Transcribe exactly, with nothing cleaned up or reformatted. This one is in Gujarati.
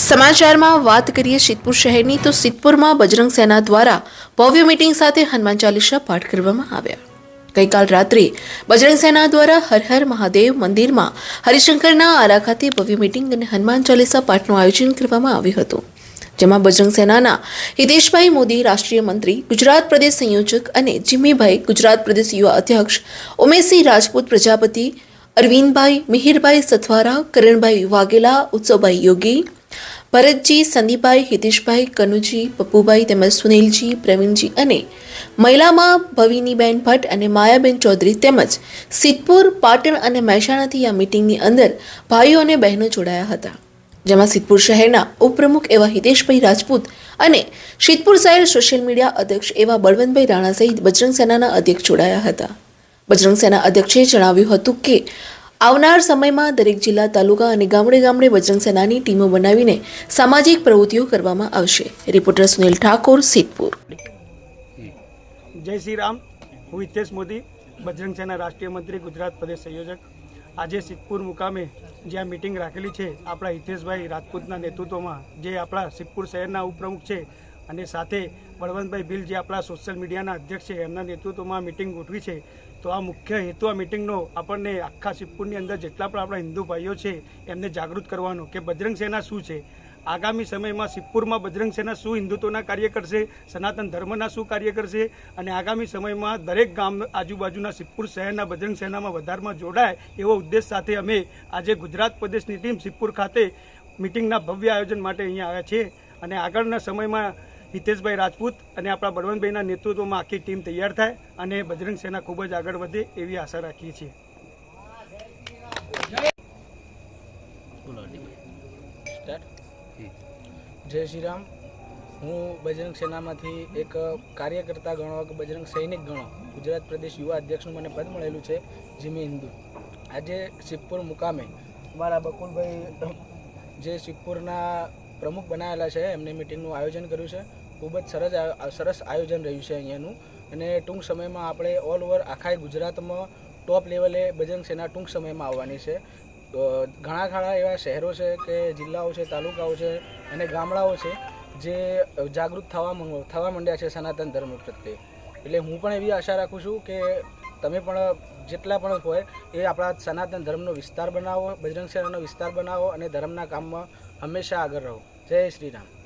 સમાચારમાં વાત કરીએ સિદ્ધપુર શહેરની તો સિદ્ધપુરમાં બજરંગ સેના દ્વારા ભવ્ય મીટિંગ સાથે હનુમાન ચાલીસા પાઠ કરવામાં આવ્યા। ગઈકાલ રાત્રે બજરંગ સેના દ્વારા હર હર મહાદેવ મંદિરમાં હરિશંકરના આરા ખાતે ભવ્ય મીટિંગ અને હનુમાન ચાલીસા પાઠનું આયોજન કરવામાં આવ્યું હતું, જેમાં બજરંગ સેનાના હિતેશભાઈ મોદી રાષ્ટ્રીય મંત્રી, ગુજરાત પ્રદેશ સંયોજક અને જીમીભાઈ ગુજરાત પ્રદેશ યુવા અધ્યક્ષ, ઉમેશસિંહ રાજપૂત પ્રજાપતિ, અરવિંદભાઈ, મિહિરભાઈ સથવારા, કરણભાઈ વાઘેલા, ઉત્સવભાઈ યોગી, ભરતજી, સંદીપભાઈ, હિતેશભાઈ, કનુજી, પપ્પુભાઈ તેમજ સુનિલજી, પ્રવીણજી અને મહિલામાં ભવિનીબેન ભટ્ટ અને માયાબેન ચૌધરી તેમજ સિદ્ધપુર, પાટણ અને મહેસાણાથી આ મીટિંગની અંદર ભાઈઓ અને બહેનો જોડાયા હતા, જેમાં સિદ્ધપુર શહેરના ઉપપ્રમુખ એવા હિતેશભાઈ રાજપૂત અને સિદ્ધપુર શહેર સોશિયલ મીડિયા અધ્યક્ષ એવા બળવંતભાઈ રાણા સહિત બજરંગ સેનાના અધ્યક્ષ જોડાયા હતા। બજરંગ સેના અધ્યક્ષે જણાવ્યું હતું કે આવનાર સમયમાં દરેક જિલ્લા, તાલુકા અને ગામડે ગામડે બજરંગ સેનાની ટીમો બનાવીને સામાજિક પ્રવૃત્તિઓ કરવામાં આવશે। રિપોર્ટર સુનિલ ઠાકોર, સિદ્ધપુર। જય શ્રી રામ। હું હિતેશ મોદી, બજરંગ સેના રાષ્ટ્રીય મંત્રી, ગુજરાત પ્રદેશ સંયોજક। આજે સિદ્ધપુર મુકામે જ્યાં મીટિંગ રાખેલી છે આપણા હિતેશભાઈ રાજપૂતના નેતૃત્વમાં, જે આપણા સિદ્ધપુર શહેરના ઉપપ્રમુખ છે, અને સાથે બળવંતભાઈ ભીલ જે આપણા સોશિયલ મીડિયાના અધ્યક્ષ છે, એમના નેતૃત્વમાં મીટિંગ ગોઠવી છે। તો આ મુખ્ય હેતુ આ મીટિંગનો આપણને આખા સિદ્ધપુરની અંદર જેટલા પણ આપણા હિન્દુ ભાઈઓ છે એમને જાગૃત કરવાનો કે બજરંગ સેના શું છે, આગામી સમયમાં સિદ્ધપુરમાં બજરંગ સેના શું હિન્દુત્વના કાર્ય કરશે, સનાતન ધર્મના શું કાર્ય કરશે, અને આગામી સમયમાં દરેક ગામ આજુબાજુના સિદ્ધપુર શહેરના બજરંગ સેનામાં વધારમાં જોડાય એવો ઉદ્દેશ સાથે અમે આજે ગુજરાત પ્રદેશની ટીમ સિદ્ધપુર ખાતે મીટિંગના ભવ્ય આયોજન માટે અહીંયા આવ્યા છીએ। અને આગળના સમયમાં હિતેશભાઈ રાજપૂત અને આપણા બળવંતભાઈના નેતૃત્વમાં આખી ટીમ તૈયાર થાય અને બજરંગ સેના ખૂબ જ આગળ વધે એવી આશા રાખીએ છીએ। જય શ્રી રામ। હું બજરંગ સેનામાંથી એક કાર્યકર્તા ગણો કે બજરંગ સૈનિક ગણો, ગુજરાત પ્રદેશ યુવા અધ્યક્ષનું મને પદ મળેલું છે, જીમી હિન્દુ। આજે સિદ્ધપુર મુકામે મારા બકુલભાઈ જે સિદ્ધપુરના પ્રમુખ બનાવેલા છે એમને મિટિંગનું આયોજન કર્યું છે। ખૂબ જ સરસ સરસ આયોજન રહ્યું છે અહીંયાનું, અને ટૂંક સમયમાં આપણે ઓલ ઓવર આખા ગુજરાતમાં ટોપ લેવલે બજરંગ સેના ટૂંક સમયમાં આવવાની છે। ઘણા ઘણા એવા શહેરો છે કે જિલ્લાઓ છે, તાલુકાઓ છે અને ગામડાઓ છે જે જાગૃત થવા થવા માંડ્યા છે સનાતન ધર્મ પ્રત્યે। એટલે હું પણ એવી આશા રાખું છું કે તમે પણ જેટલા પણ હોય એ આપણા સનાતન ધર્મનો વિસ્તાર બનાવો, બજરંગ સેનાનો વિસ્તાર બનાવો અને ધર્મના કામમાં હંમેશા આગળ રહો। જય શ્રી રામ।